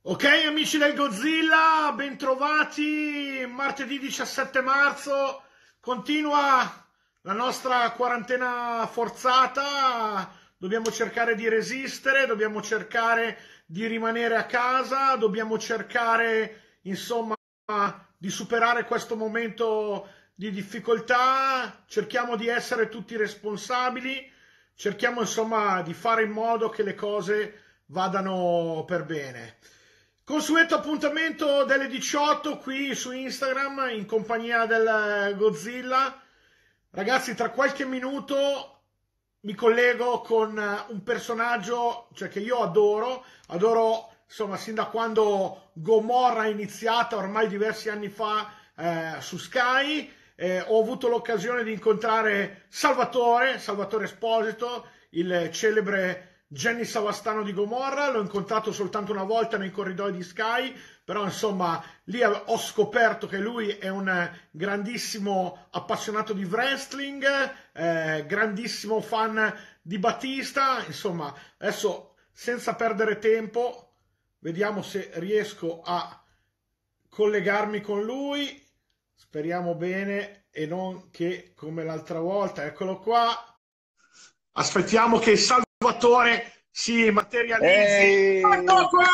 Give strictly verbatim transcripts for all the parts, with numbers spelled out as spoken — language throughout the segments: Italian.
Ok, amici del Godzilla, bentrovati. Martedì diciassette marzo continua la nostra quarantena forzata. Dobbiamo cercare di resistere, dobbiamo cercare di rimanere a casa, dobbiamo cercare, insomma, di superare questo momento di difficoltà. Cerchiamo di essere tutti responsabili, cerchiamo, insomma, di fare in modo che le cose vadano per bene. Consueto appuntamento delle diciotto qui su Instagram in compagnia del Godzilla. Ragazzi, tra qualche minuto mi collego con un personaggio, cioè, che io adoro, adoro insomma sin da quando Gomorra è iniziata ormai diversi anni fa eh, su Sky. Eh, ho avuto l'occasione di incontrare Salvatore, Salvatore Esposito, il celebre Gianni Savastano di Gomorra. L'ho incontrato soltanto una volta nei corridoi di Sky, però insomma lì ho scoperto che lui è un grandissimo appassionato di wrestling, eh, grandissimo fan di Batista. Insomma, adesso senza perdere tempo, vediamo se riesco a collegarmi con lui. Speriamo bene e non che come l'altra volta. Eccolo qua. Aspettiamo che il Salvatore si materializzi. Ehi! Eccolo qua!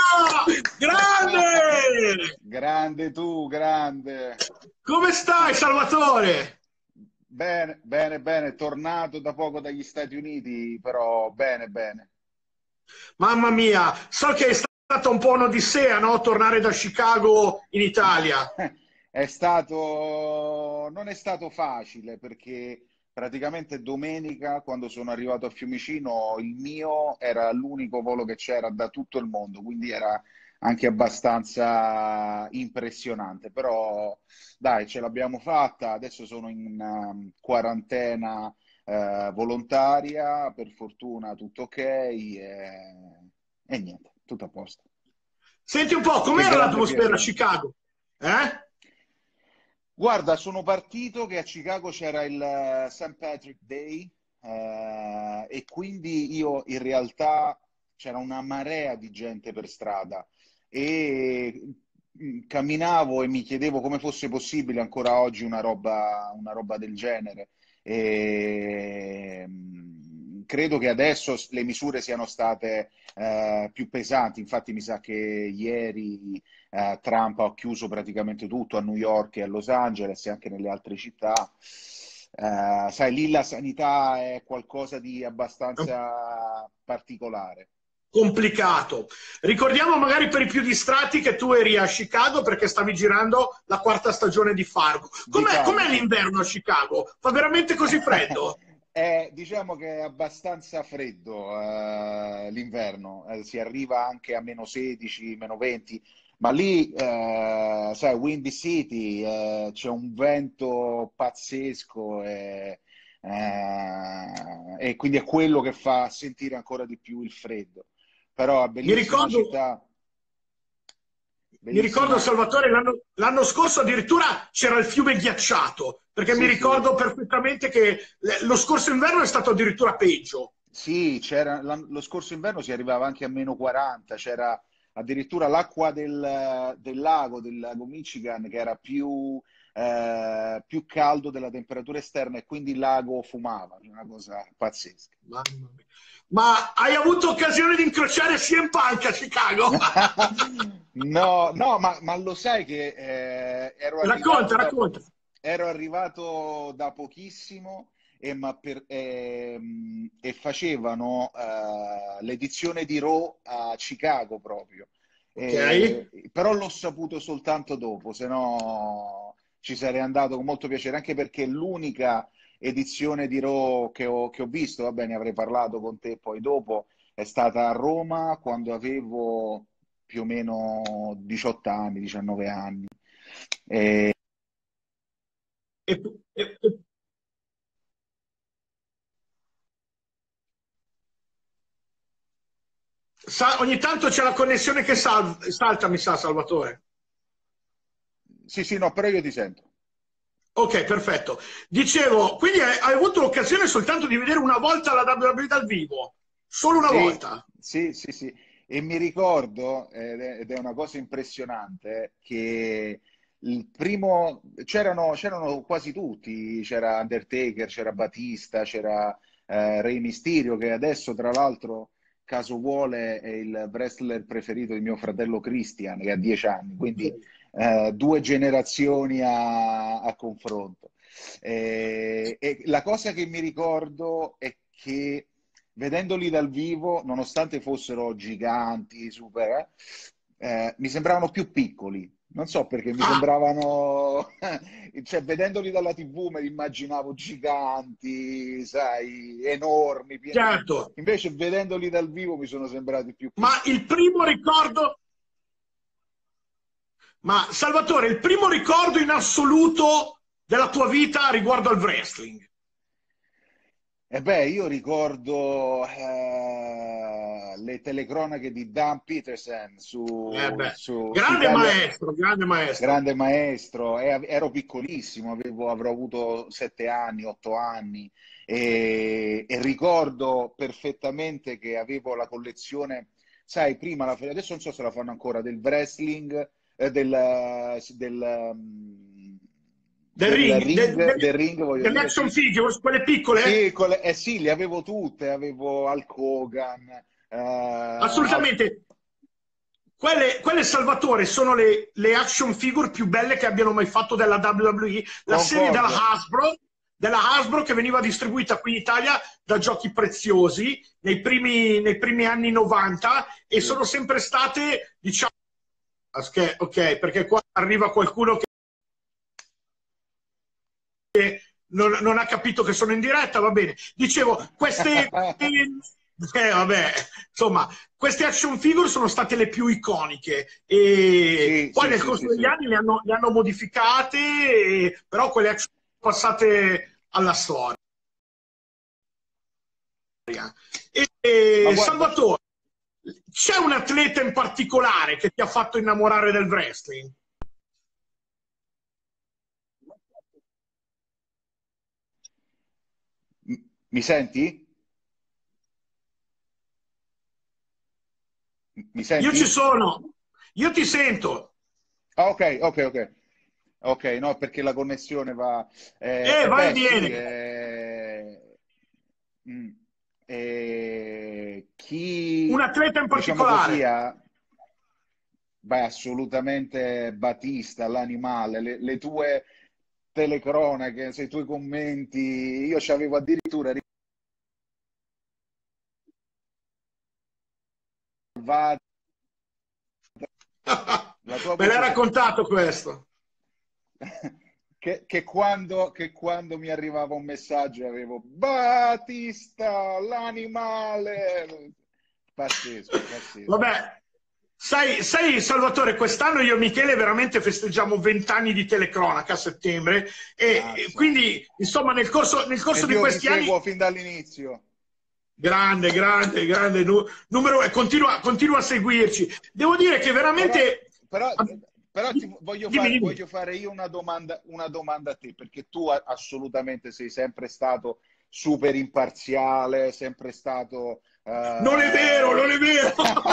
Grande! Grande tu, grande. Come stai, Salvatore? Bene, bene, bene. Tornato da poco dagli Stati Uniti, però bene, bene. Mamma mia, so che è stata un po' un'odissea, no? Tornare da Chicago in Italia. È stato, non è stato facile perché praticamente domenica, quando sono arrivato a Fiumicino, il mio era l'unico volo che c'era da tutto il mondo, quindi era anche abbastanza impressionante. Però dai, ce l'abbiamo fatta. Adesso sono in um, quarantena eh, volontaria, per fortuna tutto ok e, e niente, tutto a posto. Senti un po', Che com'era grande l'atmosfera a piacere. Chicago? Eh? Guarda, sono partito che a Chicago c'era il eh, Saint Patrick Day eh, e quindi io in realtà c'era una marea di gente per strada e mm, camminavo e mi chiedevo come fosse possibile ancora oggi una roba, una roba del genere. E, mm, credo che adesso le misure siano state eh, più pesanti, infatti mi sa che ieri eh, Trump ha chiuso praticamente tutto a New York e a Los Angeles e anche nelle altre città. Eh, sai, lì la sanità è qualcosa di abbastanza particolare. Complicato. Ricordiamo magari per i più distratti che tu eri a Chicago perché stavi girando la quarta stagione di Fargo. Di Com'è, com'è Fargo. l'inverno a Chicago? Fa veramente così freddo? È, diciamo che è abbastanza freddo eh, l'inverno. Eh, si arriva anche a meno sedici, meno venti, ma lì, eh, sai, Windy City, eh, c'è un vento pazzesco e, eh, e quindi è quello che fa sentire ancora di più il freddo. Però è Mi bellissima ricordo, città, mi ricordo bellissima. Salvatore, l'anno, l'anno scorso addirittura c'era il fiume ghiacciato, perché mi Sì, sì. ricordo perfettamente che le- lo scorso inverno è stato addirittura peggio. Sì, c'era, l'an- lo scorso inverno si arrivava anche a meno quaranta, c'era addirittura l'acqua del, del lago, del lago Michigan, che era più, eh, più caldo della temperatura esterna e quindi il lago fumava, una cosa pazzesca. Mamma mia. Ma hai avuto occasione di incrociare C M Punk a Chicago? No, no, ma, ma lo sai che eh, ero Racconta, arrivato da, racconta. ero arrivato da pochissimo e, ma per- ehm, e facevano eh, l'edizione di Raw a Chicago proprio. Ok. E- però l'ho saputo soltanto dopo, se no ci sarei andato con molto piacere, anche perché l'unica edizione di Raw che ho, che ho visto, va bene, avrei parlato con te poi dopo, è stata a Roma quando avevo più o meno diciotto anni, diciannove anni. E, E, e- e- sa- ogni tanto c'è la connessione che sal- salta, mi sa, Salvatore. sì, sì, no, però io ti sento. Ok, perfetto. Dicevo, quindi hai, hai avuto l'occasione soltanto di vedere una volta la W W E dal vivo? Solo una Sì, volta? sì, sì, sì. e mi ricordo, ed è, ed è una cosa impressionante, che il primo, c'erano c'erano quasi tutti, c'era Undertaker, c'era Batista, c'era eh, Rey Mysterio, che adesso tra l'altro, caso vuole, è il wrestler preferito di mio fratello Christian, che ha dieci anni, quindi eh, due generazioni a, a confronto. Eh, e la cosa che mi ricordo è che vedendoli dal vivo, nonostante fossero giganti, super, eh, mi sembravano più piccoli. Non so perché mi Ah, sembravano, cioè vedendoli dalla T V me li immaginavo giganti, sai, enormi, pieni di... certo. Invece vedendoli dal vivo mi sono sembrati più Ma il piccoli. primo ricordo, ma Salvatore, il primo ricordo in assoluto della tua vita riguardo al wrestling? E beh, io ricordo eh, le telecronache di Dan Peterson Eh su, beh, su, su grande Italia, maestro, grande maestro. grande maestro, e av- ero piccolissimo, avevo, avrò avuto sette anni, otto anni, e, e ricordo perfettamente che avevo la collezione, sai, prima, la, adesso non so se la fanno ancora, del wrestling, eh, del, del, mm, Del del ring, del, ring, del, del ring, voglio delle dire, action sì. figures, quelle piccole? Sì, con le- eh sì, le avevo tutte, avevo Hulk Hogan, eh, Hulk- Assolutamente. Quelle, quelle, Salvatore, sono le, le action figure più belle che abbiano mai fatto della W W E, la serie della concordo. Hasbro, della Hasbro che veniva distribuita qui in Italia da Giochi Preziosi nei primi, nei primi anni novanta e Sì. sono sempre state, diciamo, ok, perché qua arriva qualcuno che non, non ha capito che sono in diretta, va bene. Dicevo, queste... Eh, vabbè, insomma, queste action figure sono state le più iconiche e Sì, poi sì, nel sì, corso sì, degli sì. anni le hanno, le hanno modificate, e, però quelle action sono passate alla storia. E, Ma e, guarda, Salvatore, c'è un atleta in particolare che ti ha fatto innamorare del wrestling? m- mi senti? M- Mi Io ci senti? sono, io ti sento. Ah, ok, ok, ok. Ok, no, perché la connessione va... Eh, Eh, eh, vai e beh, sì, viene. eh, mm, eh, Un chi, atleta in diciamo così, particolare. ha... Beh, assolutamente Batista, l'animale, le, le tue telecronache, se i tuoi commenti, io c'avevo addirittura riservato la tua Me l'hai voce se- raccontato questo. che, che quando, che quando mi arrivava un messaggio avevo Batista, l'animale, pazzesco, pazzesco. Vabbè, sai, sai, Salvatore, quest'anno io e Michele veramente festeggiamo vent'anni di telecronaca a settembre e e Mazza. quindi, insomma, nel corso, nel corso Ed di io vi questi anni, seguo fin dall'inizio. grande, grande, grande nu- numero, e continua, continua a seguirci. Devo dire che Però, veramente... però, però ti voglio Dimmi, fare, dimmi. voglio fare io una domanda, una domanda a te, perché tu a- assolutamente sei sempre stato super imparziale, sempre stato... Non è vero, eh, non è vero.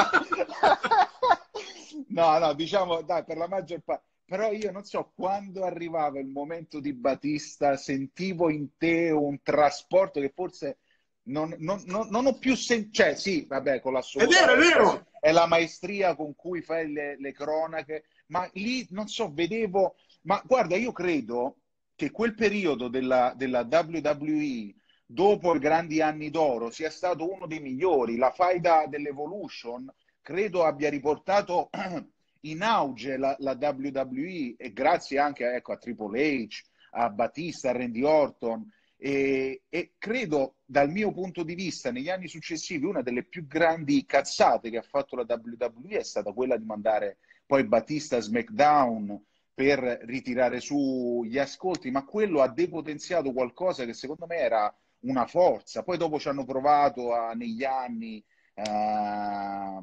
No, no, diciamo, dai, per la maggior parte... Però io non so, quando arrivava il momento di Batista, sentivo in te un trasporto che forse non, non- non- non ho più sentito, cioè sì, vabbè, con È l'assoluta vero, è enfasi, vero. è la maestria con cui fai le, le cronache, ma lì, non so, vedevo, ma guarda, io credo che quel periodo della, della W W E, dopo i grandi anni d'oro, sia stato uno dei migliori. La faida dell'Evolution, credo abbia riportato in auge la, la W W E e grazie anche ecco, a Triple H, a Batista, a Randy Orton. E, e credo, dal mio punto di vista, negli anni successivi, una delle più grandi cazzate che ha fatto la W W E è stata quella di mandare poi Batista a SmackDown per ritirare su gli ascolti, ma quello ha depotenziato qualcosa che secondo me era una forza. Poi dopo ci hanno provato a, negli anni a,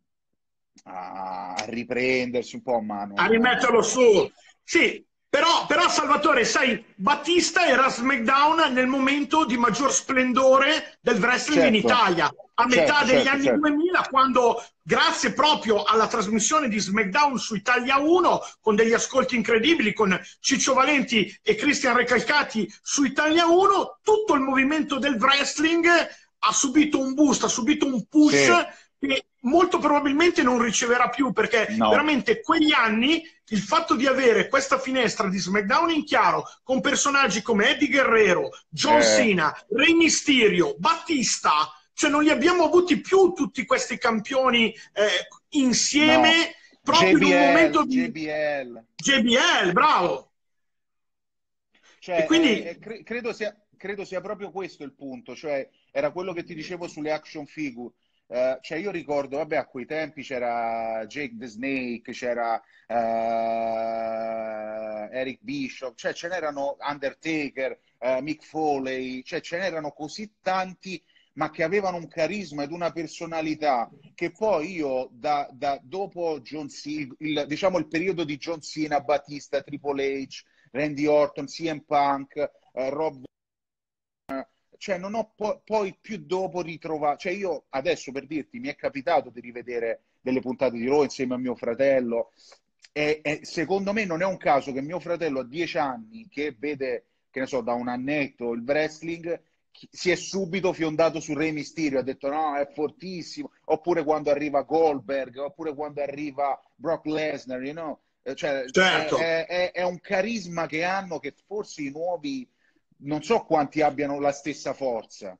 a riprendersi un po', ma A non... rimetterlo su. Sì, però, però Salvatore, sai, Battista era a SmackDown nel momento di maggior splendore del wrestling in Certo, Italia, a metà certo, degli certo, anni certo. duemila, quando grazie proprio alla trasmissione di SmackDown su Italia uno, con degli ascolti incredibili, con Ciccio Valenti e Cristian Recalcati su Italia uno, tutto il movimento del wrestling ha subito un boost, ha subito un push Sì, che molto probabilmente non riceverà più, perché no. veramente quegli anni il fatto di avere questa finestra di SmackDown in chiaro con personaggi come Eddie Guerrero, John Eh, Cena, Rey Mysterio, Battista, cioè non li abbiamo avuti più tutti questi campioni eh, no. insieme proprio in un J B L, momento di J B L. J B L, bravo. E Cioè, eh, quindi eh, cre- credo sia, credo sia proprio questo il punto, cioè era quello che ti dicevo sulle action figure. Eh, cioè io ricordo, vabbè, a quei tempi c'era Jake the Snake, c'era eh, Eric Bishop, cioè ce n'erano Undertaker, eh, Mick Foley, cioè ce n'erano così tanti, ma che avevano un carisma ed una personalità che poi io, da, da- dopo John Cena, il, diciamo il periodo di John Cena, Batista, Triple H, Randy Orton, C M Punk, eh, Rob, cioè non ho po- poi più dopo ritrovato, cioè io adesso per dirti mi è capitato di rivedere delle puntate di Raw insieme a mio fratello e, e secondo me non è un caso che mio fratello a dieci anni che vede, che ne so, da un annetto il wrestling chi- si è subito fiondato su Rey Mysterio, ha detto no, è fortissimo, oppure quando arriva Goldberg, oppure quando arriva Brock Lesnar, you know? Eh, cioè, è, certo. è- è- è un carisma che hanno che forse i nuovi non so quanti abbiano la stessa forza.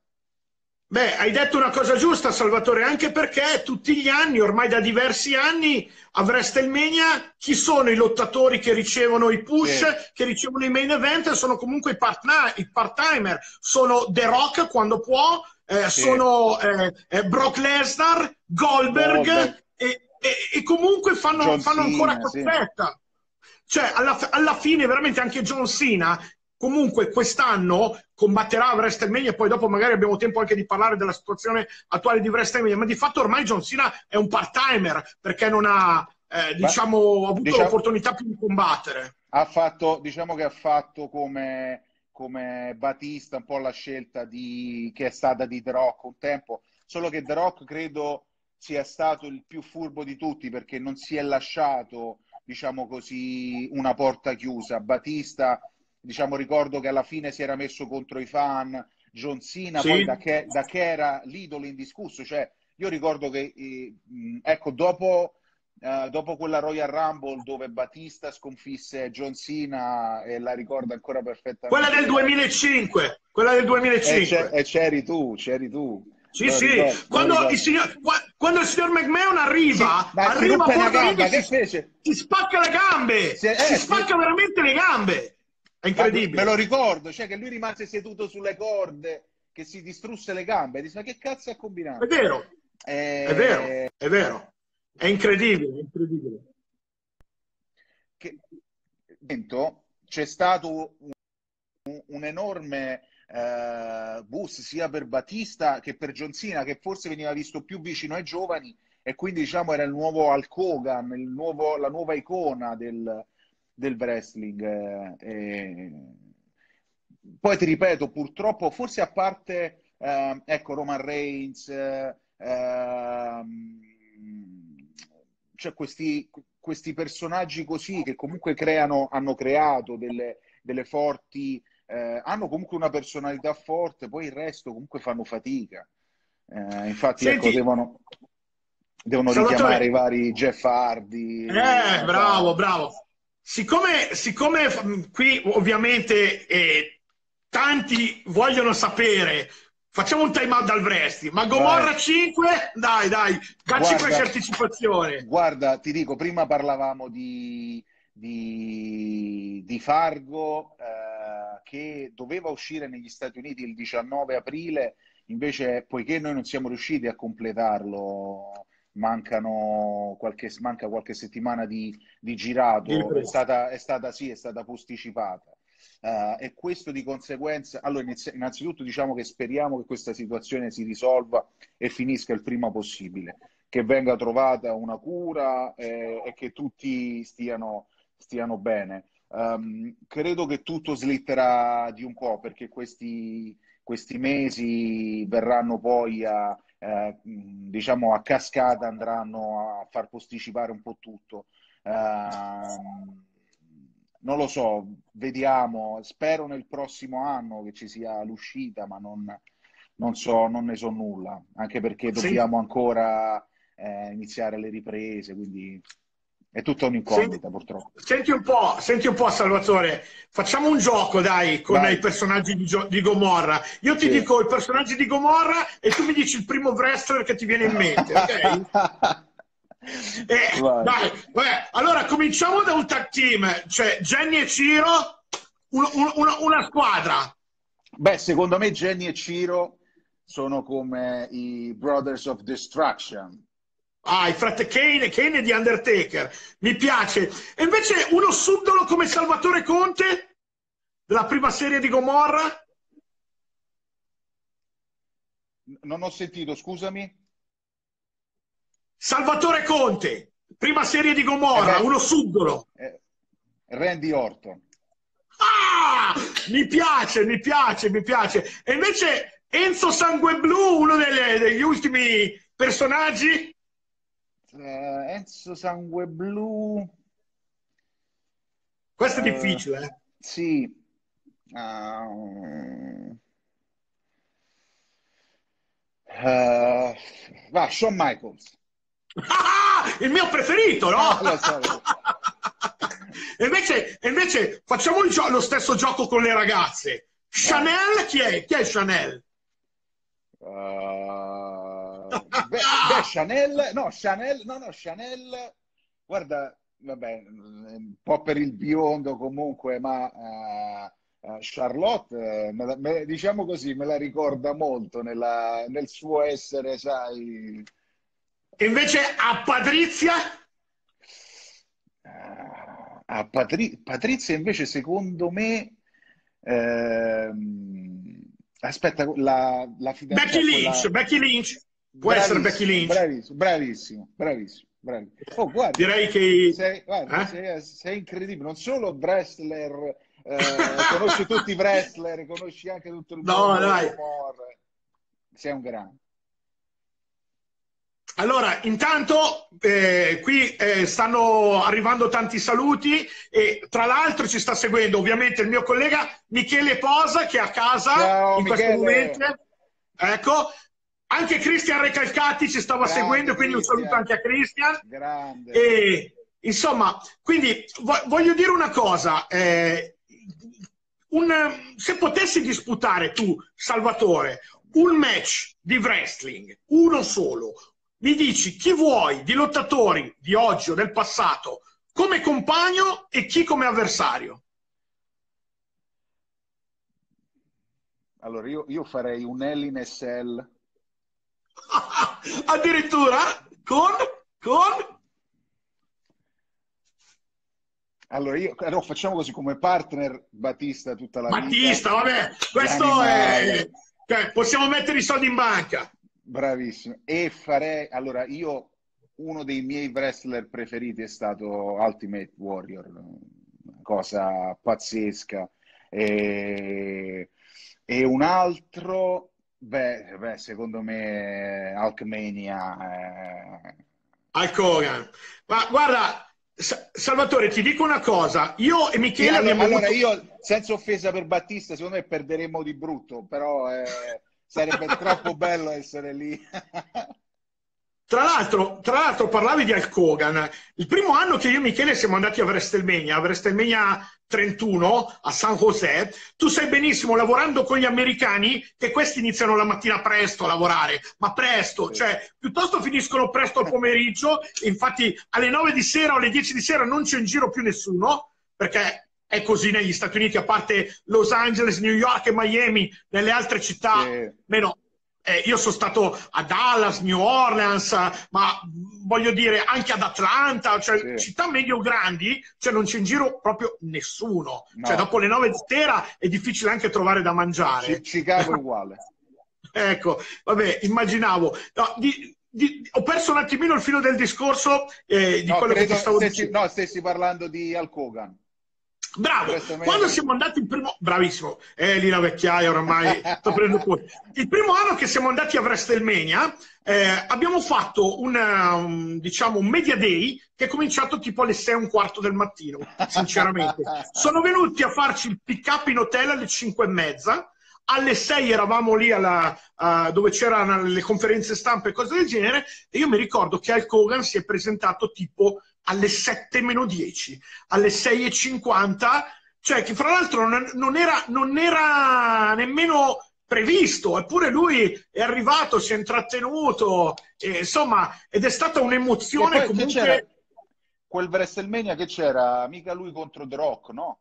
Beh, hai detto una cosa giusta, Salvatore, anche perché tutti gli anni, ormai da diversi anni, a WrestleMania, chi sono i lottatori che ricevono i Sì, push, che ricevono i main event? Sono comunque i part- i part-timer. Sono The Rock quando può, eh, sì, sono eh, eh, Brock Lesnar, Goldberg Goldberg, e, e- e comunque fanno, John fanno ancora Cena, sì. cazzetta. Cioè, alla, alla fine, veramente anche John Cena, comunque quest'anno combatterà a WrestleMania e poi dopo magari abbiamo tempo anche di parlare della situazione attuale di WrestleMania, ma di fatto ormai John Cena è un part-timer perché non ha, eh, Ma diciamo, avuto diciamo, l'opportunità più di combattere. ha fatto, diciamo che ha fatto come, come Batista un po' la scelta di, che è stata di The Rock un tempo, solo che The Rock credo sia stato il più furbo di tutti perché non si è lasciato, diciamo così, una porta chiusa. Batista, diciamo, ricordo che alla fine si era messo contro i fan, John Cena poi Sì? da che, da che era l'idolo indiscusso, cioè io ricordo che, eh, mh, ecco, dopo eh, dopo quella Royal Rumble dove Batista sconfisse John Cena e la ricorda ancora Quella perfettamente del bene. duemilacinque, quella del E c'è- duemilacinque. e c'eri tu, c'eri tu, Sì, me lo sì, ricordo, me lo quando il ricordo. signor, qua- quando il signor McMahon Si- arriva, ma si arriva ruppe fuori una dal ring e gamba, si, che fece? si spacca le Si- gambe, si eh, si- spacca veramente le gambe. È ma me lo incredibile. ricordo, cioè che lui rimase seduto sulle corde, che si distrusse le gambe, e disse, ma che cazzo ha È combinato? vero, è vero, Eh, è vero. È incredibile, è incredibile. che, dentro c'è stato un enorme eh, boost sia per Batista che per John Cena, che forse veniva visto più vicino ai giovani e quindi diciamo era il nuovo Hulk Hogan, il nuovo, la nuova icona del, del wrestling. eh, e... Poi ti ripeto, purtroppo, forse a parte eh, ecco, Roman Reigns, eh, ehm, cioè questi, questi personaggi così che comunque creano, hanno creato delle, delle forti eh, hanno comunque una personalità forte, poi il resto comunque fanno fatica. Eh, infatti, ecco, Senti, devono, devono richiamare Salvatore, i vari Jeff Hardy, eh, bravo, Matar. bravo. Siccome, siccome mh, qui ovviamente eh, tanti vogliono sapere, facciamo un time out dal Vresti, ma Vai. Gomorra cinque? Dai, dai, dacci qualche Guarda, anticipazione. guarda, ti dico, prima parlavamo di, di, di Fargo, eh, che doveva uscire negli Stati Uniti il diciannove aprile, invece, poiché noi non siamo riusciti a completarlo, mancano qualche, manca qualche settimana di, di Di girato, è ripresa. stata, è stata, sì, è stata posticipata. Eh, e questo di conseguenza, allora, inizi- innanzitutto diciamo che speriamo che questa situazione si risolva e finisca il prima possibile, che venga trovata una cura eh, e che tutti stiano, stiano bene. Um, credo che tutto slitterà di un po', perché questi, questi mesi verranno poi a, eh, diciamo, a cascata, andranno a far posticipare un po' tutto. Uh, non lo so, vediamo. Spero nel prossimo anno che ci sia l'uscita, ma non, non so, non ne so nulla, anche perché Senti, dobbiamo ancora eh, iniziare le riprese, quindi è tutta senti, un'incognita, purtroppo. senti un po', senti un po', Salvatore, facciamo un gioco, dai, con i Vai, personaggi di, Gio- di Gomorra. Io ti sì. dico i personaggi di Gomorra e tu mi dici il primo wrestler che ti viene in mente, ok? Eh, Vai. dai, vabbè, allora cominciamo da un tag team, cioè Jenny e Ciro, un- un- una, una squadra. Beh, secondo me Jenny e Ciro sono come i Brothers of Destruction. Ah, i frate Kane, Kane e di Undertaker, mi piace. E invece uno subdolo come Salvatore Conte, della prima serie di Gomorra. Non ho sentito, scusami. Salvatore Conte, prima serie di Eh Gomorra, beh, uno subdolo. eh, Randy Orton. Ah, mi piace, mi piace, mi piace. E invece Enzo Sangue Blu, uno delle- degli ultimi personaggi. Eh, Enzo Sangue Blu. Questo è Eh, difficile, eh. sì. Ah, eh, va, Shawn Michaels. Ah, il mio preferito, no? Lo so, lo so. E invece, e invece facciamo il gio- lo stesso gioco con le ragazze. Vai. Chanel, chi è? Chi è Chanel? Uh, beh, beh, Chanel, no, Chanel, no, no, Chanel, guarda, vabbè, un po' per il biondo comunque, ma uh, uh, Charlotte, eh, me la- me- diciamo così, me la ricorda molto nella- nel suo essere, sai, E invece a Patrizia? uh, a Patri- Patrizia invece secondo me, ehm, aspetta, la, la Becky fidanzata, Lynch, quella... Becky Lynch. Può essere Becky Bravissimo, Lynch. bravissimo, bravissimo, bravissimo, bravissimo. Oh, guarda, Direi che... sei, guarda, eh? sei, sei incredibile, non solo wrestler, eh, conosci tutti i wrestler, conosci anche tutto il No, mondo di dai. Gomorra. Sei un grande. Allora, intanto eh, qui eh, stanno arrivando tanti saluti e tra l'altro ci sta seguendo ovviamente il mio collega Michele Posa che è a casa Ciao in questo Michele, momento. Ecco, anche Cristian Recalcati ci stava grande seguendo, quindi un saluto Cristian, anche a Cristian. grande. E, insomma, quindi vo- voglio dire una cosa. Eh, un, se potessi disputare tu, Salvatore, un match di wrestling, uno solo, mi dici chi vuoi di lottatori di oggi o del passato come compagno e chi come avversario? Allora, io, io farei un Hell in a Cell. Addirittura con, con... Allora, io, allora, facciamo così come partner Battista tutta la vita, Battista, vabbè, questo è... l'animale. Cioè, possiamo mettere i soldi in banca. Bravissimo. E farei, allora, io, uno dei miei wrestler preferiti è stato Ultimate Warrior, una cosa pazzesca. E, e un altro, beh, beh, secondo me, Hulkmania. eh. Al Kogan. Ma guarda, Sa- Salvatore, ti dico una cosa. Io e Sì, Michele allora, abbiamo allora avuto... io, senza offesa per Battista, secondo me perderemo di brutto, però eh, sarebbe troppo bello essere lì. Tra l'altro, tra l'altro parlavi di Hulk Hogan. Il primo anno che io e Michele siamo andati a WrestleMania, a WrestleMania trentuno a San José, tu sai benissimo, lavorando con gli americani, che questi iniziano la mattina presto a lavorare, ma presto, Sì. cioè piuttosto finiscono presto al pomeriggio, e infatti alle nove di sera o alle dieci di sera non c'è in giro più nessuno, perché è così negli Stati Uniti, a parte Los Angeles, New York e Miami, nelle altre città Sì. meno... Eh, io sono stato a Dallas, New Orleans, ma voglio dire anche ad Atlanta, cioè Sì. città medio grandi, cioè non c'è in giro proprio nessuno. No. Cioè dopo le nove di sera è difficile anche trovare da mangiare. Chi- Chicago è uguale. Ecco, vabbè, immaginavo. No, di- di- ho perso un attimino il filo del discorso eh, di No, quello che credo ti stavo stessi, dicendo. no, stessi parlando di Hulk Hogan. Bravo, WrestleMania quando siamo andati il primo, bravissimo, eh, lì la vecchiaia oramai, sto prendendo fuori. Il primo anno che siamo andati a WrestleMania, eh, abbiamo fatto una, un, diciamo, un media day che è cominciato tipo alle sei e un quarto del mattino, sinceramente. Sono venuti a farci il pick up in hotel alle cinque e mezza, alle sei eravamo lì alla, uh, dove c'erano le conferenze stampa e cose del genere, e io mi ricordo che Hulk Hogan si è presentato tipo alle sette meno dieci, alle sei e cinquanta, cioè che fra l'altro non, non, era, non era nemmeno previsto, eppure lui è arrivato, si è intrattenuto, e, insomma, ed è stata Che un'emozione poi che c'era? comunque. Quel WrestleMania che c'era? Mica lui contro The Rock, no?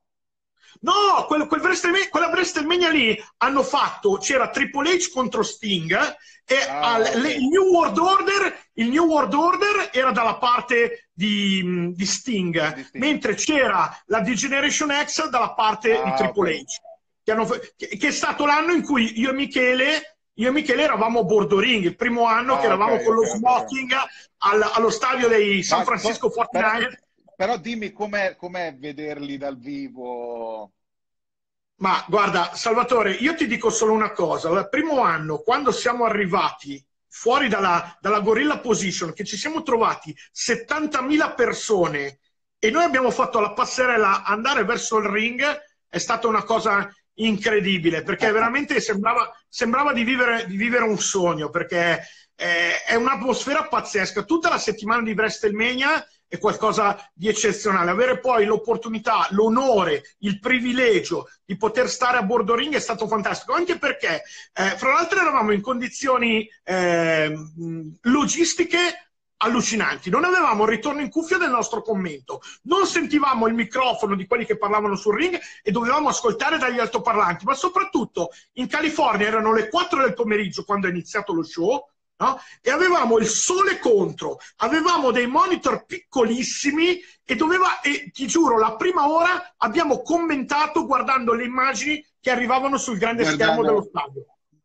No, quel, quel WrestleMania, quella WrestleMania lì hanno fatto, c'era Triple H contro Sting e al, Ah, ok. le, il, New World Order, il New World Order era dalla parte di, di Sting, Di Sting. mentre c'era la D-Generation X dalla parte di Ah, ok. Triple H, che, hanno, che, che è stato l'anno in cui io e Michele, io e Michele eravamo a bordo ring, il primo anno che Ah, ok, eravamo con lo ok, ok, ok. smoking al, allo stadio dei San Ma co- Francisco però, quarantanove ers. però dimmi com'è, com'è vederli dal vivo. Ma guarda, Salvatore, io ti dico solo una cosa. Il primo anno, quando siamo arrivati fuori dalla, dalla Gorilla Position, che ci siamo trovati settantamila persone e noi abbiamo fatto la passerella andare verso il ring, è stata una cosa incredibile, perché veramente sembrava, sembrava di, vivere, di vivere un sogno, perché eh, è un'atmosfera pazzesca. Tutta la settimana di WrestleMania è qualcosa di eccezionale. Avere poi l'opportunità, l'onore, il privilegio di poter stare a bordo ring è stato fantastico, anche perché, eh, fra l'altro, eravamo in condizioni eh, logistiche allucinanti. Non avevamo il ritorno in cuffia del nostro commento, non sentivamo il microfono di quelli che parlavano sul ring e dovevamo ascoltare dagli altoparlanti, ma soprattutto in California erano le quattro del pomeriggio quando è iniziato lo show, no? E avevamo il sole contro, avevamo dei monitor piccolissimi e doveva, e ti giuro, la prima ora abbiamo commentato guardando le immagini che arrivavano sul grande schermo dello Guardando. stadio.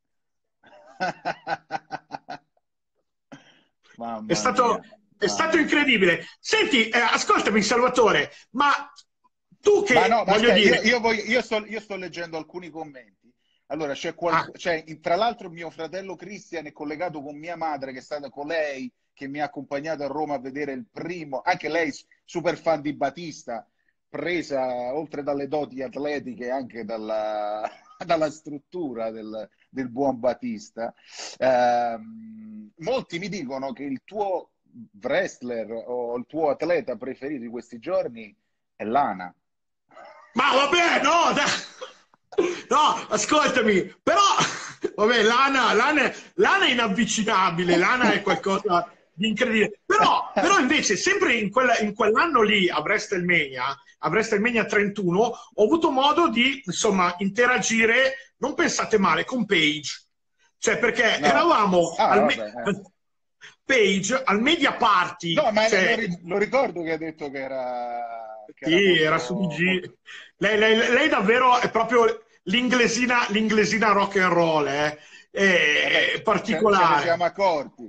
È Mamma stato, mia, è stato mamma mia. incredibile. Senti, eh, ascoltami Salvatore, ma tu Ma che, no, ma voglio aspetta, io, dire. io voglio- io sto, io sto leggendo alcuni commenti. Allora, c'è Ah, qualcuno, c'è, in- tra l'altro mio fratello Cristian è collegato con mia madre, che è stata con lei, che mi ha accompagnato a Roma a vedere il primo, anche lei super fan di Batista, presa oltre dalle doti atletiche anche dalla, dalla struttura del, del buon Batista. Ehm, molti mi dicono che il tuo wrestler o il tuo atleta preferito di questi giorni è Lana. ma vabbè, no, dai. No, ascoltami, però, vabbè, Lana, Lana, Lana è inavvicinabile, Lana è qualcosa di incredibile. Però, però invece, sempre in, quella, in quell'anno lì, a WrestleMania, a WrestleMania trentuno, ho avuto modo di, insomma, interagire, non pensate male, con Paige. Cioè, perché No. eravamo Ah, al, me- vabbè. eh. Page al media party, No, ma lo, cioè, ri- lo ricordo che ha detto che era, che era sì, era su di molto, G. molto... Lei, lei, lei davvero è proprio l'inglesina, l'inglesina rock and roll, eh? È, Vabbè, è ce, ce ne siamo particolare. accorti.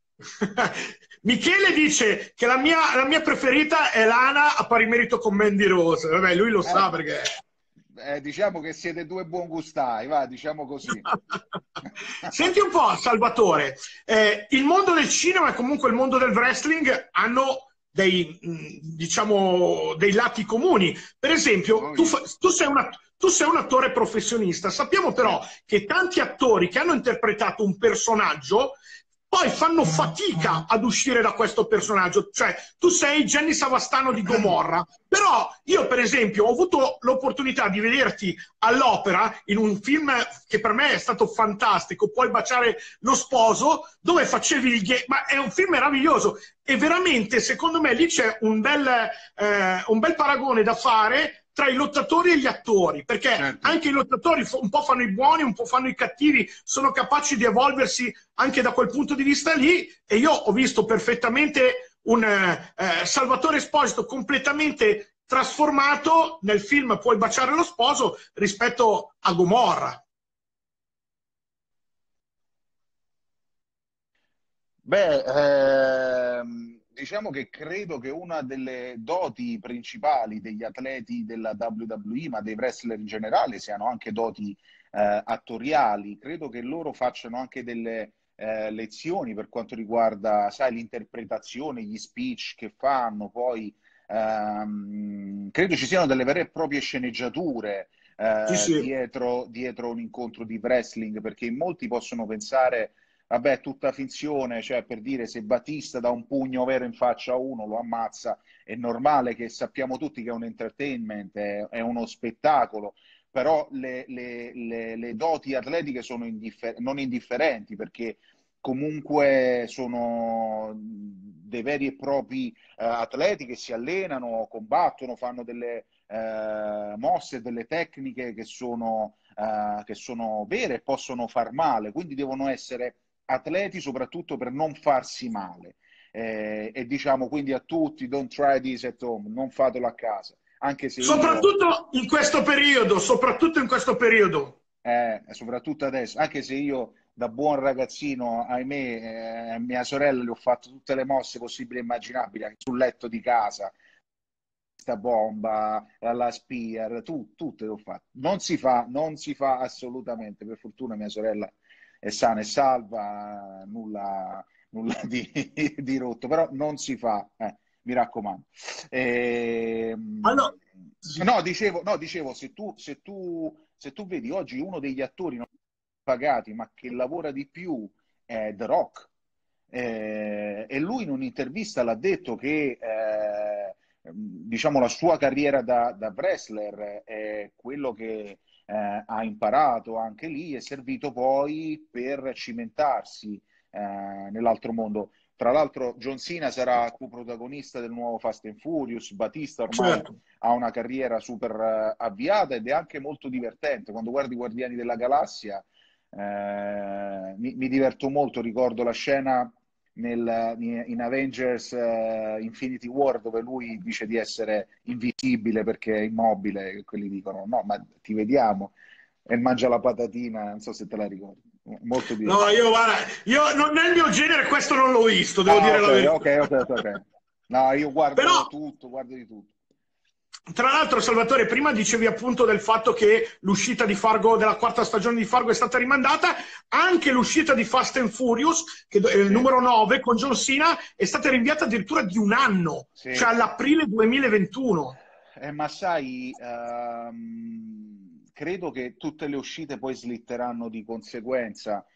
Michele dice che la mia, la mia preferita è Lana a pari merito con Mandy Rose. Vabbè, lui lo Eh, sa perché. eh, diciamo che siete due buon gustai, va, diciamo così. Senti un po', Salvatore, eh, il mondo del cinema e comunque il mondo del wrestling hanno dei, mh, diciamo, dei lati comuni. Per esempio, Oh, tu, yeah. fa- tu sei una- tu sei un attore professionista. Sappiamo Sì. però che tanti attori che hanno interpretato un personaggio poi fanno fatica ad uscire da questo personaggio. Cioè, tu sei Jenny Savastano di Gomorra, però io, per esempio, ho avuto l'opportunità di vederti all'opera in un film che per me è stato fantastico, Puoi baciare lo sposo, dove facevi il gay, ma è un film meraviglioso e veramente, secondo me, lì c'è un bel, eh, un bel paragone da fare tra i lottatori e gli attori, perché Certo. anche i lottatori un po' fanno i buoni, un po' fanno i cattivi, sono capaci di evolversi anche da quel punto di vista lì, e io ho visto perfettamente un eh, Salvatore Esposito completamente trasformato nel film Puoi baciare lo sposo rispetto a Gomorra. Beh, ehm, diciamo che credo che una delle doti principali degli atleti della W W E, ma dei wrestler in generale, siano anche doti eh, attoriali. Credo che loro facciano anche delle eh, lezioni per quanto riguarda, sai, l'interpretazione, gli speech che fanno, poi ehm, credo ci siano delle vere e proprie sceneggiature Sì, eh, sì. dietro, dietro un incontro di wrestling, perché in molti possono pensare, vabbè, è tutta finzione, cioè per dire se Batista dà un pugno vero in faccia a uno, lo ammazza, è normale che sappiamo tutti che è un entertainment, è, è uno spettacolo, però le, le- le- le doti atletiche sono indiffer- non indifferenti perché comunque sono dei veri e propri eh, atleti che si allenano, combattono, fanno delle eh, mosse, delle tecniche che sono, eh, che sono vere e possono far male, quindi devono essere atleti soprattutto per non farsi male. Eh, e diciamo quindi a tutti, don't try this at home, non fatelo a casa, anche se io Soprattutto in questo periodo, soprattutto in questo periodo. eh, soprattutto adesso, anche se io da buon ragazzino, ahimè, eh, a mia sorella le ho fatto tutte le mosse possibili e immaginabili, anche sul letto di casa, sta bomba, la spear, tu, tutte le ho fatte. Non si fa, non si fa assolutamente, per fortuna mia sorella è sana e salva, nulla, nulla di, di rotto, però non si fa, eh, mi raccomando. Ehm, Allora, sì. no, dicevo, no, dicevo, se tu, se tu, se tu vedi oggi uno degli attori non pagati, ma che lavora di più, è The Rock. Eh, e lui in un'intervista l'ha detto che eh, diciamo la sua carriera da, da wrestler è quello che eh, ha imparato anche lì, è servito poi per cimentarsi eh, nell'altro mondo. Tra l'altro John Cena sarà coprotagonista del nuovo Fast and Furious, Batista ormai Certo. ha una carriera super eh, avviata ed è anche molto divertente. Quando guardi i Guardiani della Galassia eh, mi, mi diverto molto, ricordo la scena nel, in Avengers uh, Infinity War dove lui dice di essere invisibile perché è immobile e quelli dicono no ma ti vediamo e mangia la patatina, non so se te la ricordi, molto No, divertente. io guarda, io non, nel mio genere questo non l'ho visto, devo Ah, dire ok, la verità. ok, ok, ok, ok. No, io Però, guardo tutto, guardo di tutto. tra l'altro, Salvatore, prima dicevi appunto del fatto che l'uscita di Fargo, della quarta stagione di Fargo è stata rimandata, anche l'uscita di Fast and Furious, che è il Sì, numero nove con John Cena, è stata rinviata addirittura di un anno, sì. cioè all'aprile duemilaventuno. Eh, ma sai, ehm, credo che tutte le uscite poi slitteranno di conseguenza.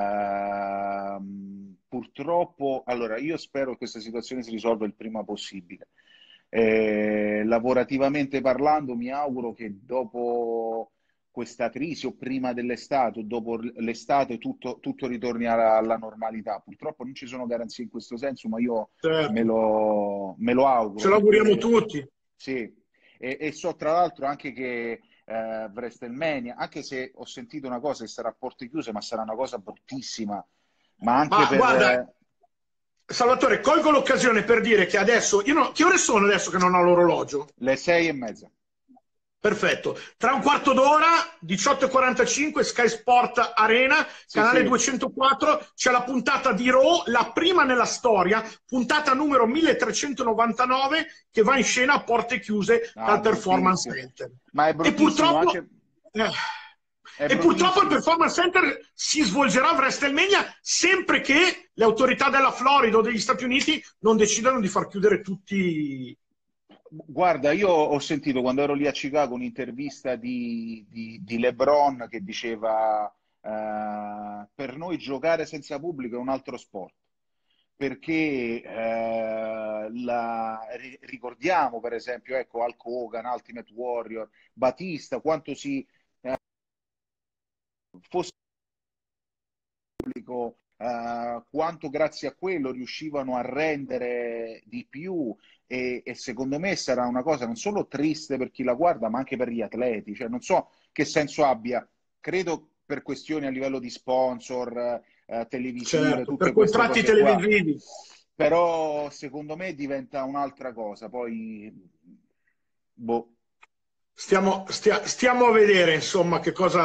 Ehm, purtroppo, allora, io spero che questa situazione si risolva il prima possibile. Eh, lavorativamente parlando, mi auguro che dopo questa crisi o prima dell'estate o dopo l'estate tutto, tutto ritorni alla, alla normalità. Purtroppo non ci sono garanzie in questo senso, ma io me Certo, lo, me lo ce auguro l'auguriamo perché tutti. sì, e, e so tra l'altro anche che eh, WrestleMania, anche se ho sentito una cosa che sarà a porte chiuse, ma sarà una cosa bruttissima, ma anche Ma per guarda, eh, Salvatore, colgo l'occasione per dire che adesso, io non, che ore sono adesso che non ho l'orologio? le sei e mezza. Perfetto. Tra un quarto d'ora, diciotto e quarantacinque, Sky Sport Arena, Sì, canale sì, duecentoquattro, c'è la puntata di Raw, la prima nella storia, puntata numero milletrecentonovantanove, che va in scena a porte chiuse no, è dal Performance bruttissimo, Center. ma è E bruttissimo purtroppo, anche, eh, è e purtroppo il bruttissimo. Performance Center si svolgerà a WrestleMania sempre che le autorità della Florida o degli Stati Uniti non decidano di far chiudere tutti. Guarda, io ho sentito quando ero lì a Chicago un'intervista di, di- di LeBron che diceva eh, per noi giocare senza pubblico è un altro sport, perché eh, la- ri- ricordiamo per esempio ecco, Hulk Hogan, Ultimate Warrior, Batista, quanto si eh, fosse pubblico, eh, quanto grazie a quello riuscivano a rendere di più e, e secondo me sarà una cosa non solo triste per chi la guarda, ma anche per gli atleti. Cioè, non so che senso abbia, credo per questioni a livello di sponsor, eh, televisive, Certo, per tutte queste contratti cose qua. televisivi. Però secondo me diventa un'altra cosa. Poi, boh, Stiamo, stia- stiamo a vedere, insomma, che cosa,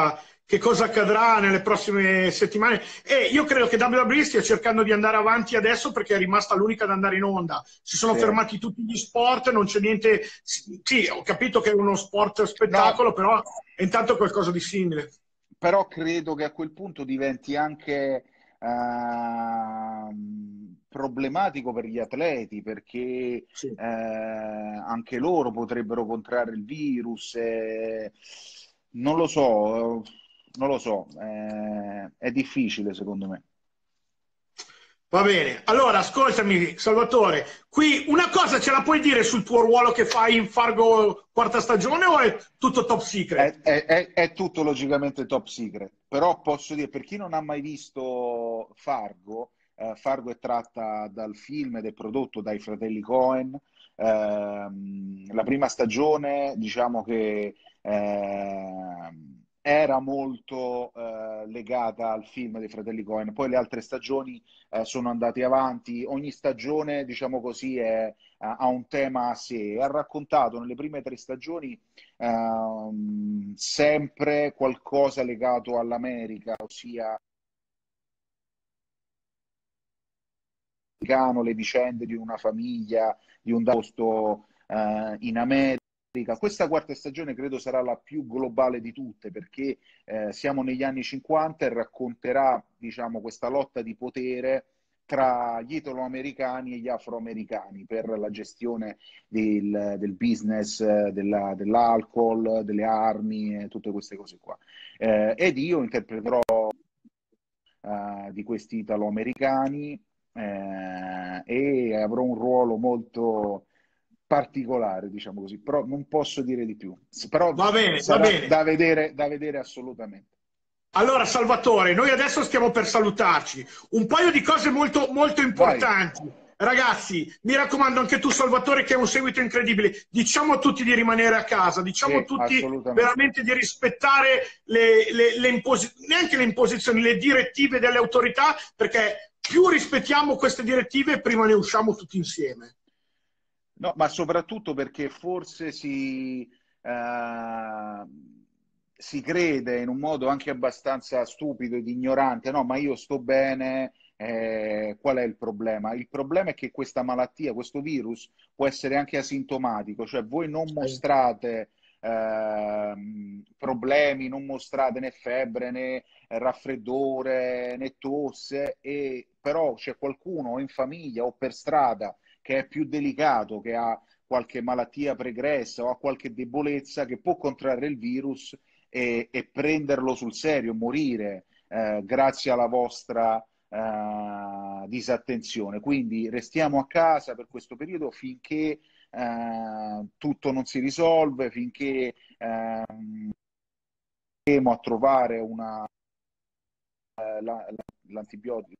che cosa accadrà nelle prossime settimane. E io credo che W W E stia cercando di andare avanti adesso perché è rimasta l'unica ad andare in onda. Si sono Sì. fermati tutti gli sport, non c'è niente. Sì, ho capito che è uno sport spettacolo, No, però è intanto qualcosa di simile. però credo che a quel punto diventi anche ehm, problematico per gli atleti perché Sì. eh, anche loro potrebbero contrarre il virus. E non lo so, non lo so, eh, è difficile secondo me. Va bene, allora ascoltami Salvatore, qui una cosa ce la puoi dire sul tuo ruolo che fai in Fargo quarta stagione o è tutto top È, secret? è- è- è tutto logicamente top secret, però posso dire, per chi non ha mai visto Fargo, eh, Fargo è tratta dal film ed è prodotto dai fratelli Coen. Ehm, la prima stagione, diciamo che ehm, era molto eh, legata al film dei fratelli Coen, poi le altre stagioni eh, sono andate avanti, ogni stagione, diciamo così, è- ha un tema a sé. Ha raccontato nelle prime tre stagioni ehm, sempre qualcosa legato all'America, ossia le vicende di una famiglia, di un posto eh, in America. Questa quarta stagione credo sarà la più globale di tutte perché eh, siamo negli anni cinquanta e racconterà, diciamo, questa lotta di potere tra gli italoamericani e gli afroamericani per la gestione del, del business, eh, della- dell'alcol, delle armi e tutte queste cose qua. Eh, ed io interpreterò eh, di questi italoamericani eh, e avrò un ruolo molto particolare, diciamo così, però non posso dire di più. S- Però Va bene, va sarà bene. da vedere, da vedere assolutamente. Allora Salvatore, noi adesso stiamo per salutarci. Un paio di cose molto, molto Vai, importanti. Ragazzi, mi raccomando anche tu Salvatore che hai un seguito incredibile, diciamo a tutti di rimanere a casa, diciamo a sì, tutti assolutamente. veramente di rispettare le, le, le imposizioni, neanche le imposizioni, le direttive delle autorità, perché più rispettiamo queste direttive, prima ne usciamo tutti insieme. No, ma soprattutto perché forse si, eh, si crede in un modo anche abbastanza stupido ed ignorante, no, ma io sto bene, eh, qual è il problema? Il problema è che questa malattia, questo virus, può essere anche asintomatico, cioè voi non mostrate ehm, problemi, non mostrate né febbre né raffreddore né tosse, e però c'è qualcuno in famiglia o per strada che è più delicato, che ha qualche malattia pregressa o ha qualche debolezza, che può contrarre il virus e, e prenderlo sul serio, morire eh, grazie alla vostra eh, disattenzione. Quindi restiamo a casa per questo periodo finché eh, tutto non si risolve, finché eh, andremo a trovare una, eh, la, la, l'antibiotico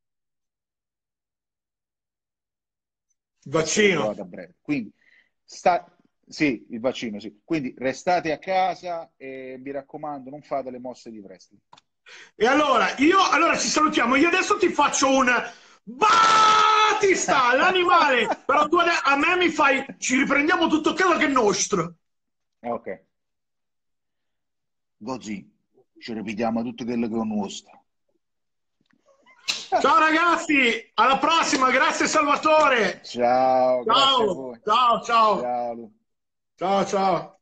essere Vaccino. trovato a breve. Quindi sta, sì, il vaccino, sì. Quindi restate a casa e mi raccomando, non fate le mosse di wrestling. E allora, io, allora ci salutiamo. Io adesso ti faccio un Battista, l'animale. Però tu ade- a me mi fai, ci riprendiamo tutto quello che è nostro. Ok, così ci ripetiamo tutto quello che è nostro. Ciao ragazzi, alla prossima. Grazie Salvatore. Ciao, grazie a Ciao, voi. ciao, ciao. Ciao. Ciao, ciao.